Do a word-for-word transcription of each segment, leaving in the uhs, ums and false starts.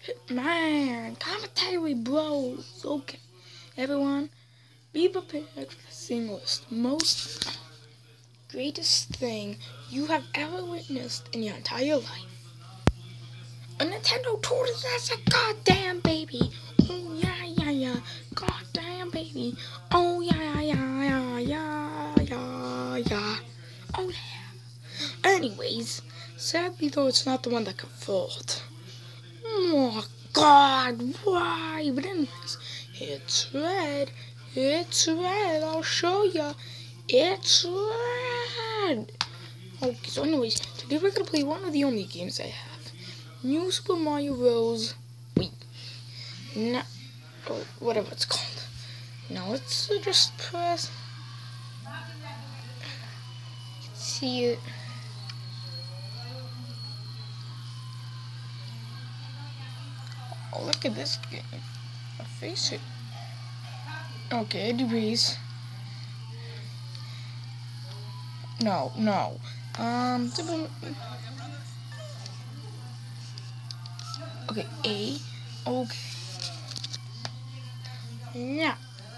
Man, commentary bros. Okay, everyone, be prepared for the singlest, most greatest thing you have ever witnessed in your entire life. A Nintendo two D S, a goddamn baby. Oh yeah, yeah, yeah. Goddamn baby. Oh yeah, yeah, yeah, yeah, yeah, yeah. Oh yeah. Anyways, sadly though, it's not the one that got fooled. Oh God, why? But anyways, it's red. It's red. I'll show ya. It's red. Okay, so anyways, today we're gonna play one of the only games I have. New Super Mario Bros. Wii. Now, or whatever it's called. Now let's uh, just press. See it. Oh, look at this game. I face it. Okay, anyways. No, no. Um. Okay, A. Okay. Now,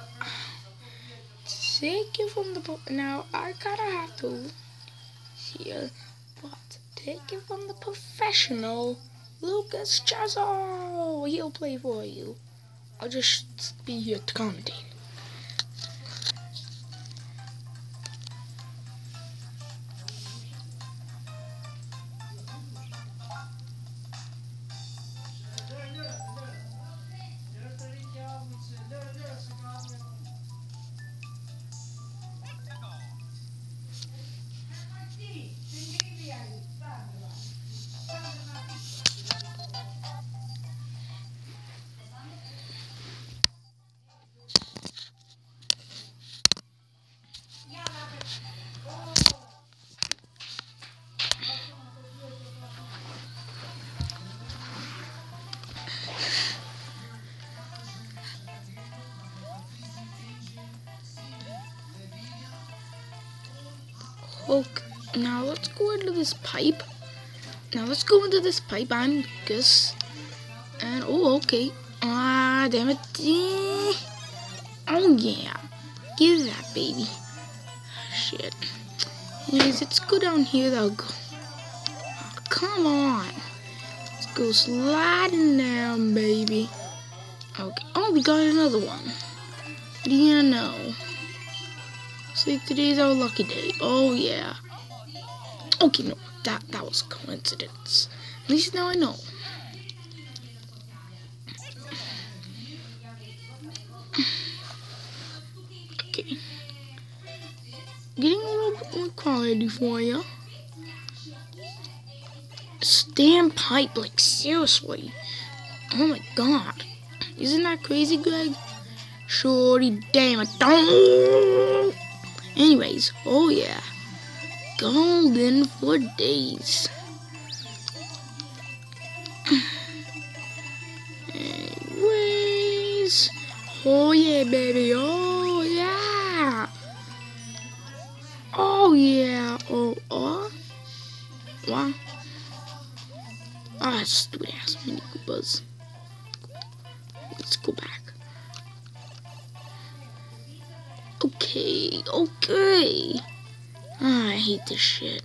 take it from the. Now, I gotta have to. Here, but take it from the professional Lucas Chazo. He'll play for you. I'll just be here to commentate. Okay, now let's go into this pipe. Now let's go into this pipe. I'm Gus. And, oh, okay. Ah, damn it. Oh, yeah. Give that, baby. Shit. Anyways, let's go down here. That'll go. Oh, come on. Let's go sliding down, baby. Okay. Oh, we got another one. What do you know? See, today's our lucky day. Oh, yeah. Okay, no. That, that was a coincidence. At least now I know. Okay. Getting a little bit more quality for you. Stand pipe, like seriously. Oh my god. Isn't that crazy, Greg? Shorty damn it. Don't. Anyways, oh yeah. Golden for days. Anyways. Oh yeah, baby. Oh yeah. Oh yeah. Oh, oh. What? Ah, stupid ass Mini Coopers. Let's go back. Okay, okay. Ah, I hate this shit.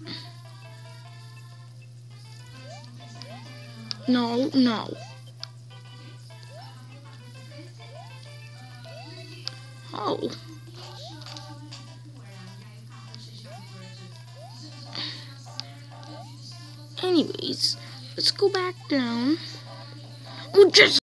No, no. Oh. Anyways, let's go back down. Oh, just.